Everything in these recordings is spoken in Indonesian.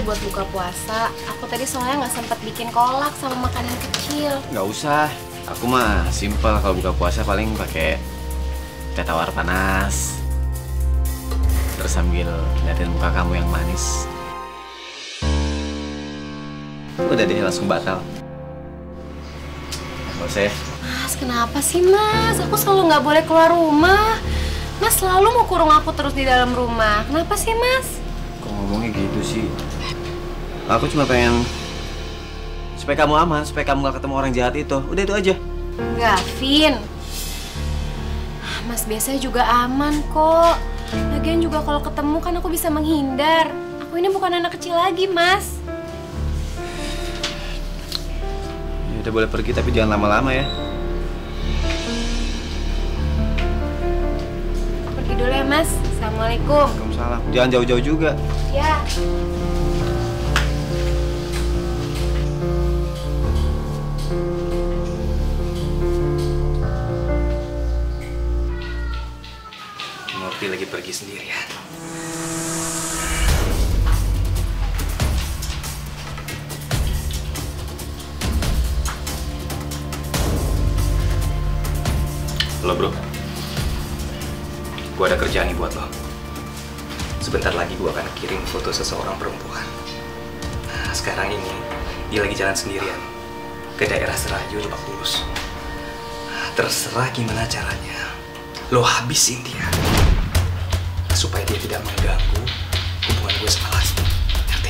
buat buka puasa. Aku tadi soalnya nggak sempat bikin kolak sama makanan kecil. Nggak usah. Aku mah simpel kalau buka puasa paling pakai teh tawar panas. Terus sambil liatin muka kamu yang manis. Udah deh, langsung batal. Nggak usah ya. Mas, kenapa sih Mas? Aku selalu nggak boleh keluar rumah. Mas selalu mau kurung aku terus di dalam rumah. Kenapa sih Mas? Kok ngomongnya gitu sih? Aku cuma pengen supaya kamu aman, supaya kamu gak ketemu orang jahat itu. Udah itu aja. Gavin, Mas biasanya juga aman kok. Lagian juga kalau ketemu kan aku bisa menghindar. Aku ini bukan anak kecil lagi, Mas. Ya udah boleh pergi tapi jangan lama-lama ya. Aku pergi dulu ya, Mas. Assalamualaikum. Waalaikumsalam. Jangan jauh-jauh juga. Ya. Nurti lagi pergi sendirian. Halo bro, gua ada kerjaan nih buat lo. Sebentar lagi gua akan kirim foto seseorang perempuan. Nah, sekarang ini dia lagi jalan sendirian ke daerah Serayu, Lebak Bulus. Nah, terserah gimana caranya, lo habisin dia supaya dia tidak mengganggu hubungan gue sama Lasti. Ngerti?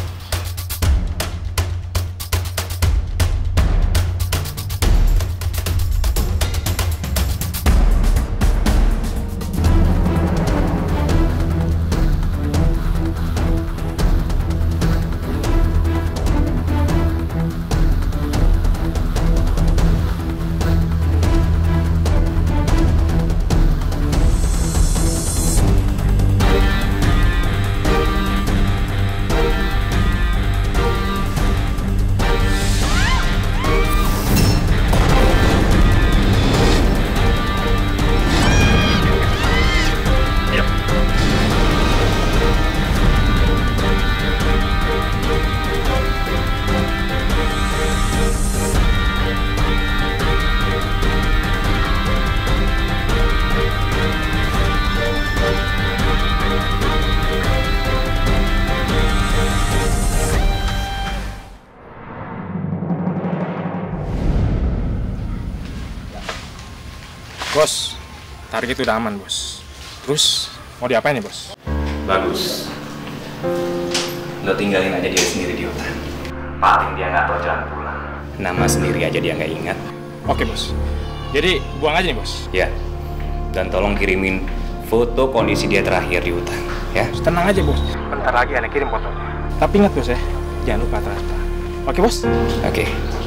Bos, target udah aman, Bos. Terus, mau diapain nih, Bos? Bagus. Lo tinggalin aja dia sendiri di hutan. Paling dia nggak tahu jalan pulang. Nama sendiri aja dia nggak ingat. Oke, Bos. Jadi, buang aja nih, Bos. Ya. Dan tolong kirimin foto kondisi dia terakhir di hutan. Ya. Tenang aja, Bos. Bentar lagi Anda kirim fotonya. Tapi ingat, Bos ya, jangan lupa transfer. Oke, Bos? Oke.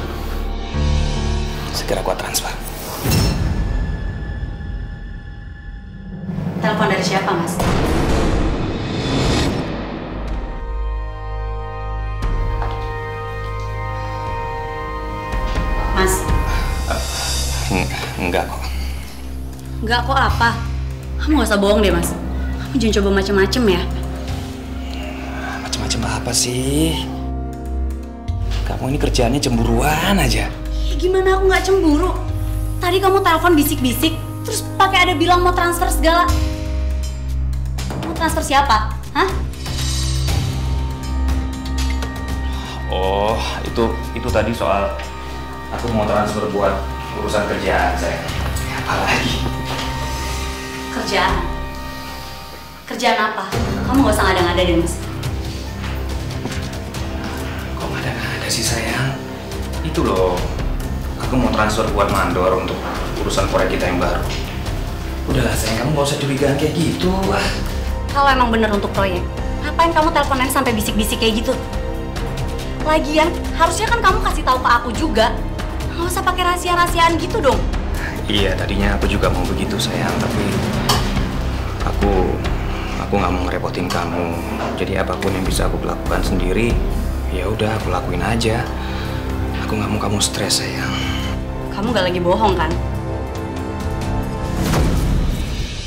Segera gua transfer. Telepon dari siapa, Mas? Mas? Enggak kok. Enggak kok apa? Kamu gak usah bohong deh, Mas. Kamu jangan coba macem-macem ya. Macam-macam apa sih? Kamu ini kerjaannya cemburuan aja. Ya, gimana aku gak cemburu? Tadi kamu telepon bisik-bisik, terus pakai ada bilang mau transfer segala. Mau transfer siapa? Hah? Oh, itu tadi soal aku mau transfer buat urusan kerjaan saya. Apalagi? Kerjaan? Kerjaan apa? Kamu gak usah ngada-ngada deh, Mas. Kok ada sih sayang? Itu loh, aku mau transfer buat mandor untuk urusan proyek kita yang baru. Udahlah sayang, kamu gak usah curigaan kayak gitu. Kalau emang bener untuk proyek, ngapain kamu teleponan sampai bisik-bisik kayak gitu? Lagian, harusnya kan kamu kasih tahu ke aku juga. Nggak usah pakai rahasia-rahasiaan gitu dong. Iya, tadinya aku juga mau begitu sayang, tapi aku nggak mau ngerepotin kamu. Jadi apapun yang bisa aku lakukan sendiri, ya udah aku lakuin aja. Aku nggak mau kamu stres sayang. Kamu gak lagi bohong kan?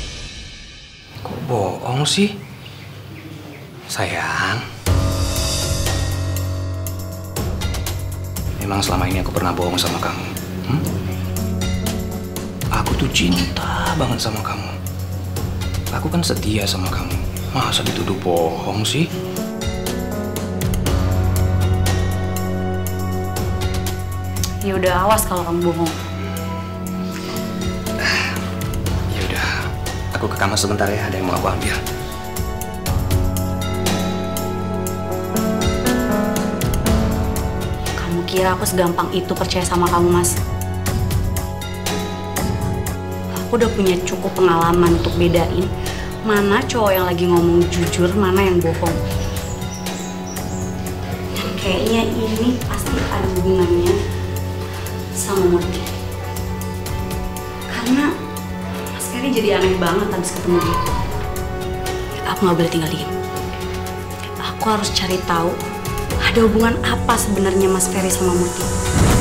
Kok bohong sih? Sayang, Emang selama ini aku pernah bohong sama kamu? Aku tuh cinta banget sama kamu. Aku kan setia sama kamu. Masa dituduh bohong sih? Ya udah, awas kalau kamu bohong. Ya udah, aku ke kamar sebentar ya. Ada yang mau aku ambil. Kamu kira aku segampang itu percaya sama kamu, Mas? Aku udah punya cukup pengalaman untuk bedain mana cowok yang lagi ngomong jujur, mana yang bohong. Dan kayaknya ini pasti ada hubungannya sama Murti. Karena Mas Ferry jadi aneh banget habis ketemu dia. Aku nggak boleh tinggal diam. Aku harus cari tahu ada hubungan apa sebenarnya Mas Ferry sama Murti.